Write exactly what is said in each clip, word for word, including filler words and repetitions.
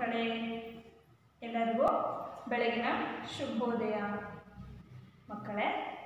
ಕಡೆ. ಎಲ್ಲರಿಗೂ ಬೆಳಗಿನ ಶುಭೋದಯ ಮಕ್ಕಳೇ.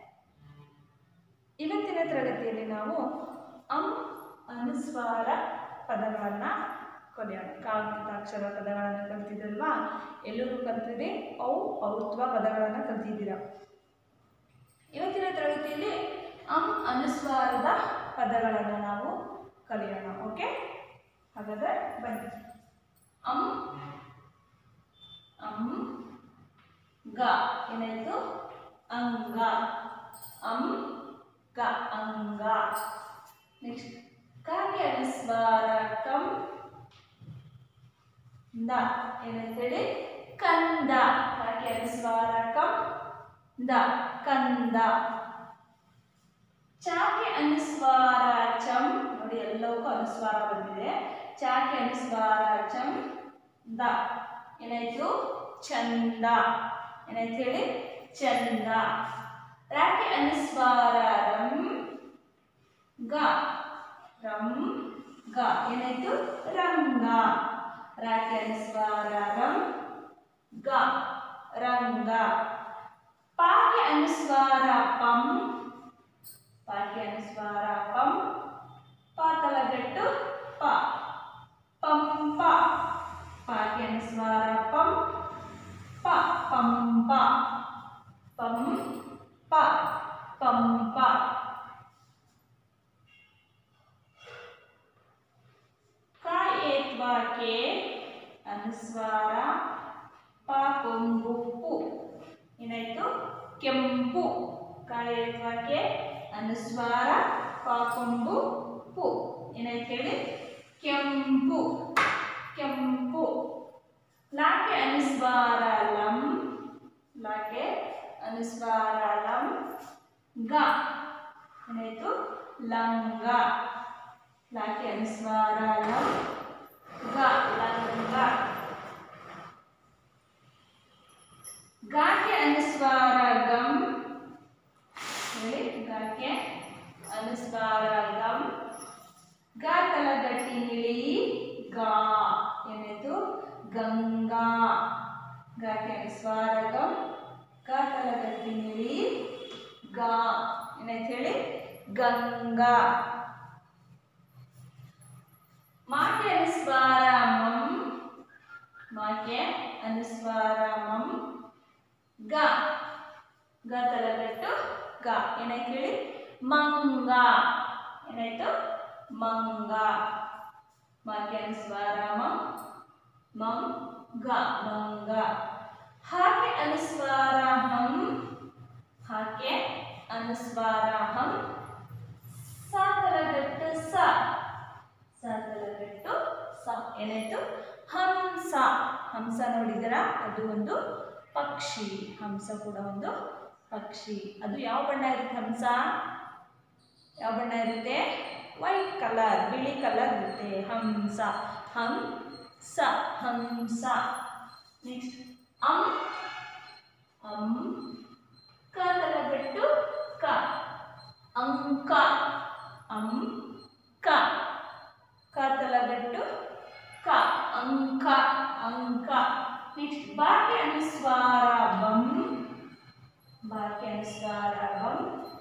ಇವತ್ತಿನ ತರಗತಿಯಲ್ಲಿ ನಾವು ಅಂ ಅನುಸ್ವಾರ ಪದಗಳನ್ನು ಕಲಿಯೋಣ. ಕಾಗುಣಿತಾಕ್ಷರ ಪದಗಳನ್ನು ಕಲ್ತಿದ್ದಲ್ವಾ, ಎಲ್ಲರೂ ಕಲ್ತಿದೆ. ಔ ಔತ್ವ ಪದಗಳನ್ನು ಕಲ್ತಿದ್ದೀರಾ. ಇವತ್ತಿನ ತರಗತಿಯಲ್ಲಿ ಅಂ ಅನುಸ್ವಾರದ ಪದಗಳನ್ನು ನಾವು ಕಲಿಯೋಣ. ಓಕೆ, ಹಾಗಾದರೆ ಬನ್ನಿ. ಅಂ ಅಂ ಗ ಏನಾಯಿತು? ಅಂಗ. ಅಂ ಗ ಅಂಗ. ನೆಕ್ಸ್ಟ್ ಕಾಗೆ ಅನುಸ್ವಾರ ಕಂ ದ ಏನಂತೇಳಿ? ಕಂದ. ಕಾಗೆ ಅನುಸ್ವಾರ ಕಂ ದ ಕಂದ. ಚಾಕೆ ಅನುಸ್ವಾರ ಚಂ. ನೋಡಿ, ಎಲ್ಲವಕ್ಕೂ ಅನುಸ್ವಾರ ಬಂದಿದೆ. ಚಾಕೆ ಅನುಸ್ವಾರ ಚಂ ದ ಏನಾಯ್ತು? ಚಂದ. ಏನಾಯ್ತು ಹೇಳಿ? ಚಂದ. ರಾಕೆ ಅನುಸ್ವಾರ ರಂ ಗ ರಂ ಗ ಏನಾಯ್ತು? ರಂಗ. ರಾಕೆ ಅನುಸ್ವಾರ ರಂ ಗ ರಂಗ. ಪಾಕೆ ಅನುಸ್ವಾರ ಪಂ. ಪಾಕೆ ಅನುಸ್ವಾರ ಪಂ. ಪ ತಲಗಟ್ಟು ಪ ಪಂಪ. ಪಾಕೆ ಅನುಸ್ವಾರ ಪಂ ಪ ಪಂಪ ಪಂ ಪ ಪಂಪ. ಕಾಯೇತ್ವಾಕೆ ಅನುಸ್ವಾರ ಪ ಕೊಂಬು ಪು ಏನಾಯ್ತು? ಕೆಂಪು. ಕಾಯೇತ್ವಾಕೆ ಅನುಸ್ವಾರ ಪ ಕೊಂಬು ಪು ಏನಾಯ್ತು ಹೇಳಿ? ಕೆಂಪು ಕೆಂಪು. ಲಾಕೆ ಅನುಸ್ವಾರ ಲಂ. ಲಾಕೆ ಅನುಸ್ವಾರ ಲಂ ಗ ಏನಾಯ್ತು? ಲಂಗ. ಲಾಕೆ ಅನುಸ್ವಾರ ಲಂ ಗ ಲಂಗ. ಗಾಕೆ ಅನುಸ್ವಾರ ಗಂ. ಹೇಳಿ, ಗಾಕೆ ಅನುಸ್ವಾರ ಗಂ ಗ ತಲಗಟ್ಟಿ ನಿಳಿ ಗಾ ಏನಾಯ್ತು? ಗಂಗಾ. ಗಾಕೆ ಅನುಸ್ವಾರ ಗಂ ಗ ತಲಗಟ್ಟಿ ನಿಳಿ ಗಾ ಏನಾಯ್ತು ಹೇಳಿ? ಗಂಗಾ. ಮಾಕೆ ಅನುಸ್ವಾರ ಮಂ. ಮಾಕೆ ಅನುಸ್ವಾರ ಮಂ ಗ ಗ ತಲಗಟ್ಟು ಗ ಏನಾಯ್ತು ಹೇಳಿ? ಮಂಗ. ಏನಾಯ್ತು? ಮಂಗ. ಮಾಕೆ ಅನುಸ್ವಾರ ಮಂ ಮಂ ಗ ಮಂಗ. ಹಾಕೆ ಅನುಸ್ವಾರ ಹಂ. ಹಾಕೆ ಅನುಸ್ವಾರ ಹಂ ಸ ತಲಗಟ್ಟು ಸ. ಸ ತಲಗಟ್ಟು ಸ ಏನಾಯ್ತು? ಹಂಸ. ಹಂಸ ನೋಡಿದರಾ? ಅದು ಒಂದು ಪಕ್ಷಿ. ಹಂಸ ಕೂಡ ಒಂದು ಪಕ್ಷಿ. ಅದು ಯಾವ ಬಣ್ಣ ಇರುತ್ತೆ? ಹಂಸ ಯಾವ ಬಣ್ಣ ಇರುತ್ತೆ? ವೈಟ್ ಕಲರ್, ಬಿಳಿ ಕಲರ್ ಇರುತ್ತೆ. ಹಂಸ ಹಂಸ ಹಂಸ. ನೆಕ್ಸ್ಟ್ ಅಂ ಅಂ ಕ ತಲಗಟ್ಟು ಕ ಅಂಕ. ಅಂ ಕ ಕ ತಲಗಟ್ಟು ಕ ಅಂಕ ಅಂಕ. ನೆಕ್ಸ್ಟ್ ಬಾಕೆ ಅನುಸ್ವಾರ ಬಂ. ಬಾಕೆ ಅನುಸ್ವಾರ ಬಂ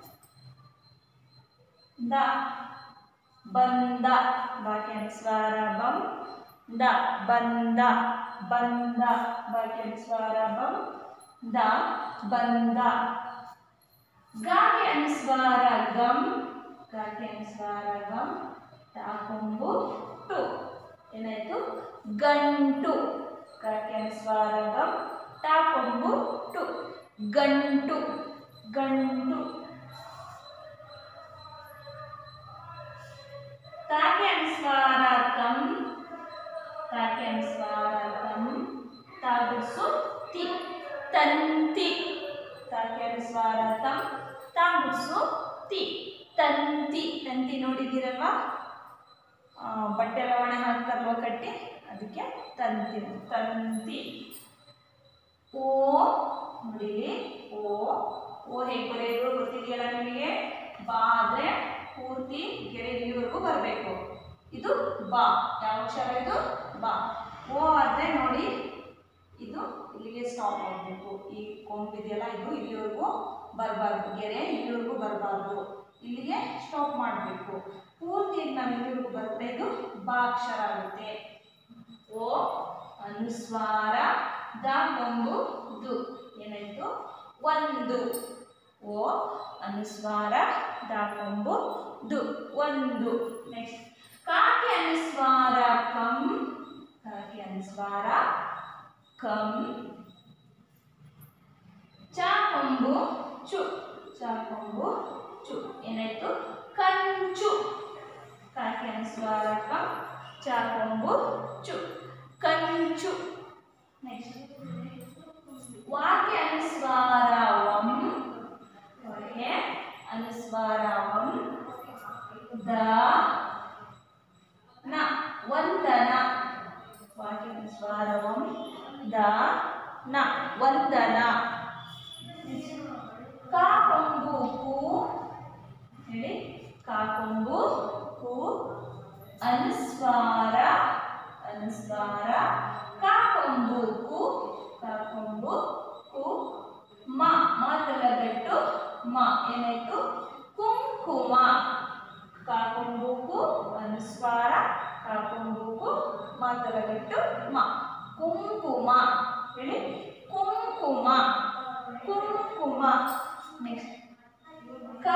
ದ ಬಂದ. ಬಾಕೆ ಅನುಸ್ವಾರ ಬಂ ದ ಬಂದ ಬಂದ. ಬಾಕೆ ಅನುಸ್ವಾರ ಬಂ ದ ಬಂದ. ಗಾಗೆ ಅನುಸ್ವಾರ ಗಂ. ಗಾಗೆ ಅನುಸ್ವಾರ ಗಂ ಟ ಕೊಂಬು ಟು ಏನಾಯ್ತು? ಗಂಟು. ಗಾಗೆ ಅನುಸ್ವಾರ ಗಂ ಟ ಕೊಂಬು ಟು ಗಂಟು ಗಂಟು. ತಾಕೆ ಅನುಸ್ವಾರ ಕಂ. ತಾಕೆ ಅನುಸ್ವಾರ ಕಂ ತಾಗುಡ್ಸು ತಿ ತಂತಿ. ತಾಕೆ ಅನುಸ್ವಾರ ತಂ ತಾಗುಡ್ಸು ತಿ ತಂತಿ. ತಂತಿ ನೋಡಿದ್ದೀರಲ್ವಾ? ಬಟ್ಟೆ ಎಲ್ಲ ಒಣ ಹಾಕ್ತಾರಲ್ವ ಕಟ್ಟಿ, ಅದಕ್ಕೆ ತಂತಿ ತಂತಿ. ಓ ನೋಡಿ, ಓ ಓ ಹೇಗೆ ಬರೆಯೋದು ಗೊತ್ತಿದೆಯಲ್ಲ ನಿಮಗೆ? ಬಾ ಆದರೆ ಪೂರ್ತಿ ಗೆರೆ ಇಲ್ಲಿವರೆಗೂ ಬರಬೇಕು. ಇದು ಬಾ. ಯಾವ ಅಕ್ಷರ ಇದು? ಬಾ. ಓ ಆದರೆ ನೋಡಿ ಇದು ಇಲ್ಲಿಗೆ ಸ್ಟಾಪ್ ಆಗಬೇಕು. ಈ ಕೊಂಬಿದೆಯಲ್ಲ ಇದು ಇಲ್ಲಿವರೆಗೂ ಬರಬಾರ್ದು, ಗೆರೆ ಇಲ್ಲಿವರೆಗೂ ಬರಬಾರ್ದು, ಇಲ್ಲಿಗೆ ಸ್ಟಾಪ್ ಮಾಡಬೇಕು. ಪೂರ್ತಿ ನಾವು ಇಲ್ಲಿವರೆಗೂ ಬರುತ್ತೆ ಇದು ಬಾ ಅಕ್ಷರ ಆಗುತ್ತೆ. ಓ ಅನುಸ್ವಾರ, ದ ಕೊಂಬು ದು ಏನಾಯಿತು ಒಂದು. ಓ ಅನುಸ್ವಾರ, ದ ಕೊಂಬು ದು ಒಂದು. ನೆಕ್ಸ್ಟ್ ಕಾಗೆ ಅನುಸ್ವಾರ ಕಂ, ಕಾಗೆ ಅನುಸ್ವಾರ ಕಂ. ಚ ಕೊಂಬು ಚು, ಚ ಕೊಂಬು ಚು ಏನಾಯ್ತು ಕಂಚು. ಕಾಗೆ ಅನುಸ್ವಾರ ಕಂ, ಚ ಕೊಂಬು ಚು ಕಂಚು. ನೆಕ್ಸ್ಟ್ ವಾಕ್ಯ ಅನುಸ್ವಾರ ವಂ, ವಾಕ್ಯ ಅನುಸ್ವಾರ ವಂ. ದ ನ ವಂದನ, ವಾಕ್ಯ ಅನುಸ್ವಾರ ವಂ. ದ ನ ವಂದನ. ಕಾ ಕೊಂಬು ಕು ಹೇಳಿ, ಕಾ ಕೊಂಬು ಕು ಅನುಸ್ವಾರ, ಅನುಸ್ವಾರ. ಕಾ ಕೊಂಬು ಕು, ಕಾ ಕೊಂಬು ಕು. ಮ ಮಾತಲಗಟ್ಟು ಮ ಏನಾಯ್ತು ಕುಂಕುಮ. ಕಾ ಕೊಂಬು ಕು ಅನುಸ್ವಾರ, ಕಾ ಕೊಂಬು ಕು ಮಾತಲಗಟ್ಟು ಮ ಕುಂಕುಮ ಹೇಳಿ, ಕುಂಕುಮ ಕುಂಕುಮ. ನೆಕ್ಸ್ಟ್ ಕ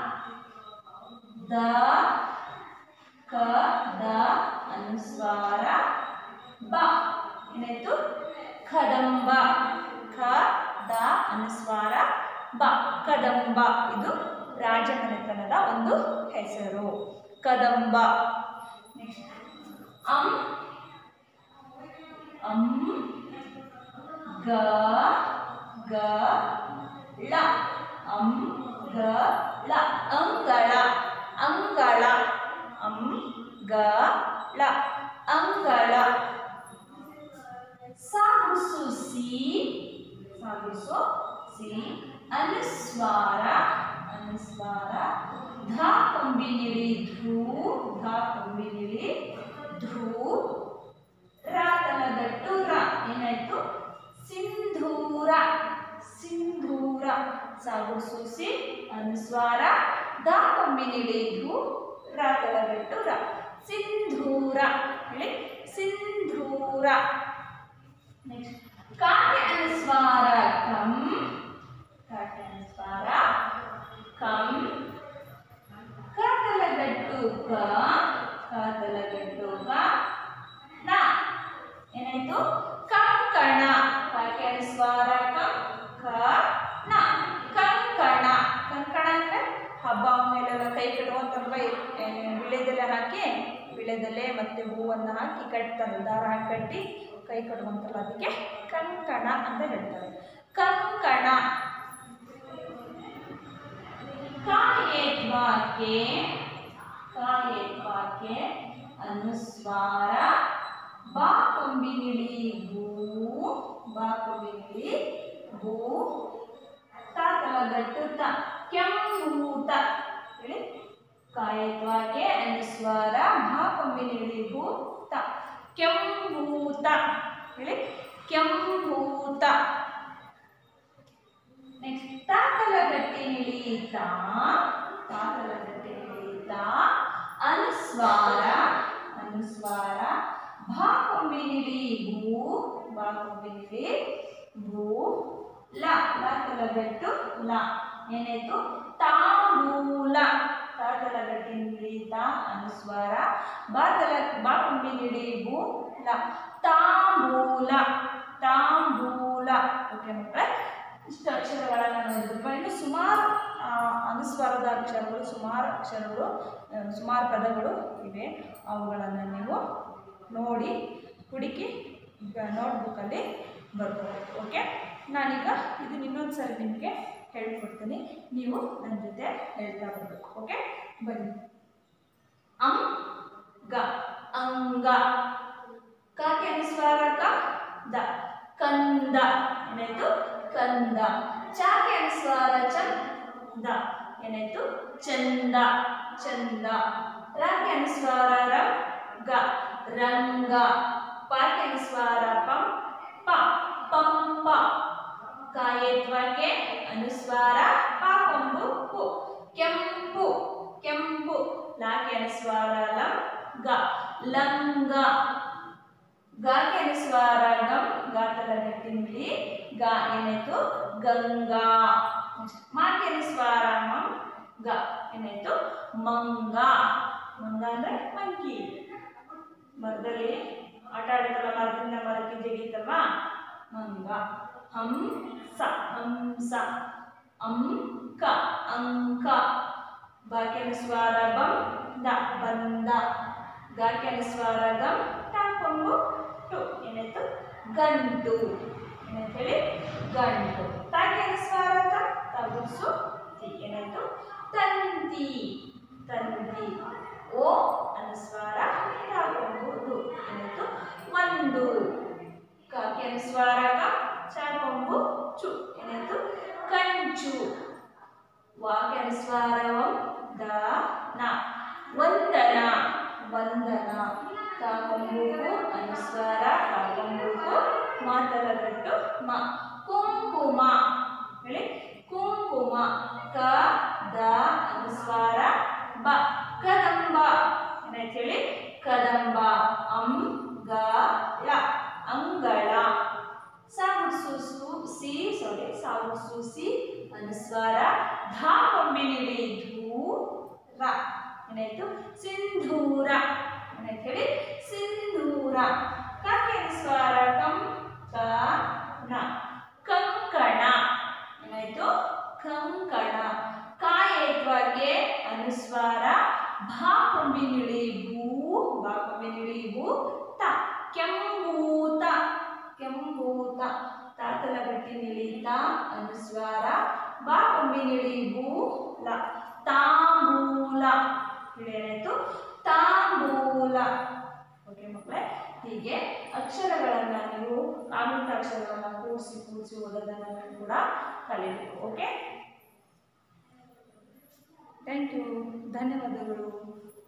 ದ, ಕ ದ ಅನುಸ್ವಾರ ಬ ಏನಾಯ್ತು ಕದಂಬ. ಕ ದ ಅನುಸ್ವಾರ ಬ ಕದಂಬ. ಇದು ರಾಜಮನೆತನದ ಒಂದು ಹೆಸರು ಕದಂಬ. ನೆಕ್ಸ್ಟ್ ಅಂ, ಅಂ ಗ ಗ ಳ, ಅಂ ಗ ಳ ಅಂಗಳ, ಅಂಗಳ. ಅಂ ಗ ಳ ಅಂಗಳ. ಸಾಗುಸು ಸಿ, ಸಾಗುಸು ಸಿ ಅನುಸ್ವಾರ, ಅನುಸ್ವಾರ. ಧ ಕೊಂಬಿನಿಳಿ ಧೂ, ಧ ಕೊಂಬಿನಿಳಿ ಧೂ. ರ ತಲಗಟ್ಟು ರ ಏನಾಯ್ತು ಸಿಂಧೂರ, ಸಿಂಧೂರ. ಸಾಗುಸು ಸಿ ಅನುಸ್ವಾರ, ದ ಕೊಂಬಿನಿಳಿ ಧೂ, ರ ತಲಗಟ್ಟು ರ ಸಿಂಧೂರ ಹೇಳಿ, ಸಿಂಧೂರ. ನೆಕ್ಸ್ಟ್ ಕಾಗೆ ಅನುಸ್ವಾರ ಕಂ, ಕಾಗೆ ಅನುಸ್ವಾರ ಕಂ. ಕಾತಲಗಟ್ಟು ಕ, ಕಾತಲಗಟ್ಟು ಕ. ನ ಏನಾಯ್ತು ಕಂಕಣ. ಕಾಗೆ ಅನುಸ್ವಾರ ಕಂ, ಕ ನ ಕಂಕಣ. ಕಂಕಣ ಅಂದ್ರೆ ಹಬ್ಬ ಮೇಲೆಲ್ಲ ಕೈ ಕಟ್ಟುವಂತಲ್ವ, ವಿಳೆದೆಲೆ ಹಾಕಿ, ವಿಳೆದೆಲೆ ಮತ್ತೆ ಹೂವನ್ನು ಹಾಕಿ ಕಟ್ತಾರೆ, ದಾರ ಹಾಕಿ ಕಟ್ಟಿ ಕೈ ಕಟ್ಟುವಂತಲ್ಲ, ಅದಕ್ಕೆ ಕಂಕಣ ಅಂತ ಹೇಳ್ತಾರೆ, ಕಂಕಣ. ಕಾಯೇತ್ವಾಕೆ, ಕಾಯೇತ್ವಾಕೆ ಅನುಸ್ವಾರ ಬಾ ಕೊಂಬಿನಿಳಿ ಭೂ, ಬಾ ಕೊಂಬಿನಿಳಿ ಭೂ. ತಾತಲಗಟ್ಟು ತ ಕೆಂಭೂತ ಹೇಳಿ, ಕಾಯೇತ್ವಾಕೆ ಅನುಸ್ವಾರ ಭಾ ಕೊಂಬಿನಿಳಿ ಭೂ ತ ಕೆಂಭೂತ ಹೇಳಿ, ಕೆಂಭೂತ. ನೆಕ್ಸ್ಟ್ ತಾತಲಗಟ್ಟಿನಿಳಿ ತಾ, ತಾತಲಗಟ್ಟಿನಿಳಿ ತಾ ಅನುಸ್ವಾರ, ಅನುಸ್ವಾರ. ಭಾ ಕೊಂಬಿನಿಳಿ ಭೂ, ಭಾ ಕೊಂಬಿನಿಳಿ ಭೂ. ಲ ಲಾತಲಗಟ್ಟು ಲ ಏನಾಯ್ತು ತಾಂಬೂಲ. ತಾತಲಗಟ್ಟಿನಿಳಿ ತಾ ಅನುಸ್ವಾರ, ಬಾತಲ ಬಾ ಕೊಂಬಿನಿಳಿ ಭೂ ಲ ತಾಂಬೂಲ, ತಾಂಬೂಲ. ಓಕೆ ಮಕ್ಕಳೇ, ಇಷ್ಟು ಅಕ್ಷರಗಳನ್ನು ನೋಡಿದ್ವಿ. ಇನ್ನು ಸುಮಾರು ಅನುಸ್ವಾರದ ಅಕ್ಷರಗಳು, ಸುಮಾರು ಅಕ್ಷರಗಳು, ಸುಮಾರು ಪದಗಳು ಇವೆ. ಅವುಗಳನ್ನು ನೀವು ನೋಡಿ ಹುಡುಕಿ ನೋಟ್ಬುಕ್ಕಲ್ಲಿ ಬರ್ಬೋದು. ಓಕೆ, ನಾನೀಗ ಇದನ್ನ ಇನ್ನೊಂದು ಸರಿ ನಿಮಗೆ ಹೇಳ್ಕೊಡ್ತೀನಿ, ನೀವು ನನ್ನ ಜೊತೆ ಹೇಳ್ತಾ ಬರಬೇಕು. ಓಕೆ, ಬನ್ನಿ. ಅಂ ಗ ಅಂಗ. ಕಾಗೆ ಅನುಸ್ವಾರ ಕ ದ ಕಂದ ಏನಾಯ್ತು ಕಂದ. ಚಾಕೆ ಅನುಸ್ವಾರ ಚ ದ ಏನಾಯ್ತು ಚಂದ, ಚಂದ. ರಾಗೆ ಅನುಸ್ವಾರ ರ ಗ ರಂಗ. ಪಾಕ್ಕೆ ಅನುಸ್ವಾರ ಪಂ ಪ ಪಂಪ. ಕಾಯತ್ವಕ್ಕೆ ಅನುಸ್ವಾರ ಪ ಕೊಂಬು ಪು ಕೆಂಪು ಕೆಂಪು. ಲಾಕ್ಕೆ ಅನುಸ್ವಾರ ಲಂ ಗ ಲಂಗ. ಗಾಕ್ಕೆ ಅನುಸ್ವಾರ ಗಂ ಗಾತಲ ಗಟ್ಟಿನಲ್ಲಿ ಗ ಏನಾಯ್ತು ಗಂಗಾ. ಮಾಕ್ಕೆ ಅನುಸ್ವಾರ ಮಂ ಗ ಏನಾಯ್ತು ಮಂಗ. ಮಂಗ ಅಂದ್ರೆ ಮಂಕಿ. ಮರದಲ್ಲಿ ಆಟ ಆಡುತ್ತಲ್ಲ, ಮರದಿಂದ ಮರಕ್ಕೆ ಜಿಗಿತಲ್ವಾ ಮಂಗ. ಹಂಸ ಹಂಸ. ಅಂಕ ಅಂಕ. ಬಾಕ್ಕೆ ಅನುಸ್ವಾರ ಬಂ ದ ಬಂದ. ಗಾಕ್ಕೆ ಅನುಸ್ವಾರ ಗಂ ಟ ಕೊಂಬು ಟು ಏನಾಯ್ತು ಗಂಟು. ಏನಾಯ್ತು ಹೇಳಿ ಗಂಟು. ತಾಕ್ಕೆ ಅನುಸ್ವಾರ ತ ತಗುಸು ತಿ ಏನಾಯ್ತು ತಂತಿ ತಂತಿ. ಓ ಅನುಸ್ವಾರ ತ ಕೊಂಬು ದು ಏನಾಯ್ತು ಒಂದು. ಕಾಕ್ಕೆ ಅನುಸ್ವಾರ ಕ ಚ ಕೊಂಬು ಚು ಏನಾಯ್ತು ಕಂಚು. ವಾಕ್ಕೆ ಅನುಸ್ವಾರ వం ದ ನ ವಂದನ ವಂದನ. ತ ಕೊಂಬು ಅನುಸ್ವಾರ ತ ಕೊಂಬು ಮಾತಲ ಗಟ್ಟು ಮ ಕುಂಕುಮ. ಹೇಳಿ ಕುಂಕುಮ. ಕ ದ ಅನುಸ್ವಾರ ಬ ಕದಂಬ. ಏನಾಯ್ತು ಹೇಳಿ ಕದಂಬ. ಅಂ ಗ ಳ ಅಂಗಳ. ಸಾಗುಸು ಸಿ ಸಾರಿ ಸಾಗುಸು ಸಿ ಅನುಸ್ವಾರ ಧ ಕೊಂಬಿನಿಳಿ ಧೂರ ಏನಾಯ್ತು ಸಿಂಧೂರ. ಏನಾಯ್ತು ಹೇಳಿ ಸಿಂಧೂರ. ಕಾಕ್ಕೆ ಅನುಸ್ವಾರ ಕಂ ಕ ನ ಕಂಕಣ. ಏನಾಯ್ತು ಕಂಕಣ. ಕಾಯತ್ವಕ್ಕೆ ಅನುಸ್ವಾರ ಭಾ ಕೊಂಬಿನಿಳಿ ಭೂ ಬಾ ಕೊಂಬಿನಿಳಿ ಭೂ ತ ಕೆಂಬೂತ ಕೆಂಬೂತ. ತಾತಲ ಗಟ್ಟಿನಿಳಿ ತ ಅನುಸ್ವಾರ ಬಾ ಕೊಂಬಿನಿಳಿ ಭೂ ಲ ತಾಂಬೂಲ. ಏನಾಯ್ತು ತಾಂಬೂಲ. ಓಕೆ ಮಕ್ಕಳೇ, ಹೀಗೆ ಅಕ್ಷರಗಳನ್ನ ನೀವು ಕಾಗುಣಿತ ಅಕ್ಷರಗಳನ್ನ ಕೂಡಿಸಿ ಕೂಡಿಸಿ ಓದೋದನ್ನ ಕೂಡ ಕಲಿಬೇಕು. ಓಕೆ, ಥ್ಯಾಂಕ್ ಯು, ಧನ್ಯವಾದಗಳು.